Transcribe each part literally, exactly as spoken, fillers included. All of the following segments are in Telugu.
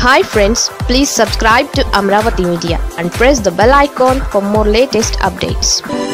Hi friends, please subscribe to Amaravathi Media and press the bell icon for more latest updates.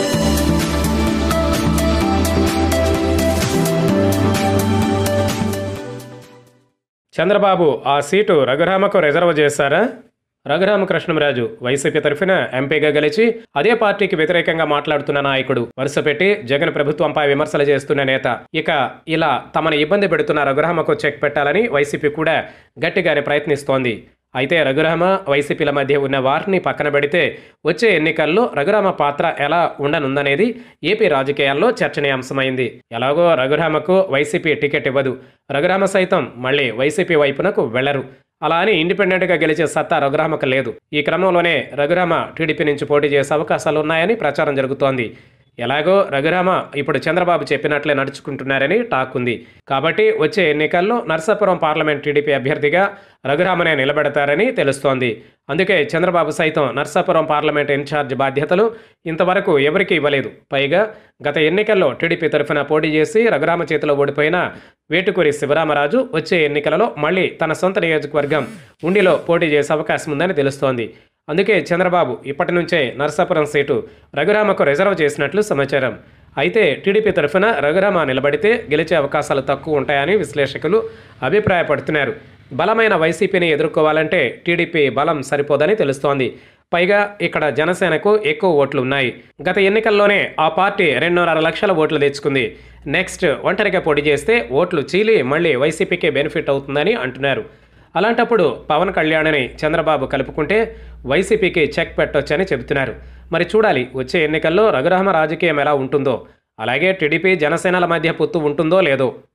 Chandrababu ఆ సీటు రఘురామకు రిజర్వ్ చేశారా? రఘురామ కృష్ణం రాజు వైసీపీ తరఫున ఎంపీగా గెలిచి అదే పార్టీకి వ్యతిరేకంగా మాట్లాడుతున్న నాయకుడు. వరుసపెట్టి జగన్ ప్రభుత్వంపై విమర్శలు చేస్తున్న నేత. ఇక ఇలా తమను ఇబ్బంది పెడుతున్న రఘురామకు చెక్ పెట్టాలని వైసీపీ కూడా గట్టిగానే ప్రయత్నిస్తోంది. అయితే రఘురామ వైసీపీల మధ్య ఉన్న వారిని పక్కన పెడితే వచ్చే ఎన్నికల్లో రఘురామ పాత్ర ఎలా ఉండనుందనేది ఏపీ రాజకీయాల్లో చర్చనీయాంశమైంది. ఎలాగో రఘురామకు వైసీపీ టికెట్ ఇవ్వదు. రఘురామ సైతం మళ్ళీ వైసీపీ వైపునకు వెళ్లరు. అలా అని ఇండిపెండెంట్గా గెలిచే సత్తా రఘురామకు లేదు. ఈ క్రమంలోనే రఘురామ టీడీపీ నుంచి పోటీ చేసే అవకాశాలు ఉన్నాయని ప్రచారం జరుగుతోంది. ఎలాగో రఘురామ ఇప్పుడు చంద్రబాబు చెప్పినట్లే నడుచుకుంటున్నారని టాక్ ఉంది. కాబట్టి వచ్చే ఎన్నికల్లో నరసాపురం పార్లమెంట్ టీడీపీ అభ్యర్థిగా రఘురామనే నిలబెడతారని తెలుస్తోంది. అందుకే చంద్రబాబు సైతం నరసాపురం పార్లమెంట్ ఇన్ఛార్జ్ బాధ్యతలు ఇంతవరకు ఎవరికీ ఇవ్వలేదు. పైగా గత ఎన్నికల్లో టీడీపీ తరఫున పోటీ చేసి రఘురామ చేతిలో ఓడిపోయిన వేటుకూరి శివరామరాజు వచ్చే ఎన్నికలలో మళ్లీ తన సొంత నియోజకవర్గం ఉండిలో పోటీ చేసే అవకాశం ఉందని తెలుస్తోంది. అందుకే చంద్రబాబు ఇప్పటి నుంచే నరసాపురం సీటు రఘురామకు రిజర్వ్ చేసినట్లు సమాచారం. అయితే టీడీపీ తరఫున రఘురామ నిలబడితే గెలిచే అవకాశాలు తక్కువ ఉంటాయని విశ్లేషకులు అభిప్రాయపడుతున్నారు. బలమైన వైసీపీని ఎదుర్కోవాలంటే టీడీపీ బలం సరిపోదని తెలుస్తోంది. పైగా ఇక్కడ జనసేనకు ఎక్కువ ఓట్లు ఉన్నాయి. గత ఎన్నికల్లోనే ఆ పార్టీ రెండున్నర లక్షల ఓట్లు తెచ్చుకుంది. నెక్స్ట్ ఒంటరిగా పోటీ చేస్తే ఓట్లు చీలి మళ్ళీ వైసీపీకే బెనిఫిట్ అవుతుందని అంటున్నారు. అలాంటప్పుడు పవన్ కళ్యాణ్ని చంద్రబాబు కలుపుకుంటే వైసీపీకి చెక్ పెట్టొచ్చని చెబుతున్నారు. మరి చూడాలి వచ్చే ఎన్నికల్లో రఘురామ రాజకీయం ఎలా ఉంటుందో, అలాగే టీడీపీ జనసేనల మధ్య పొత్తు ఉంటుందో లేదో.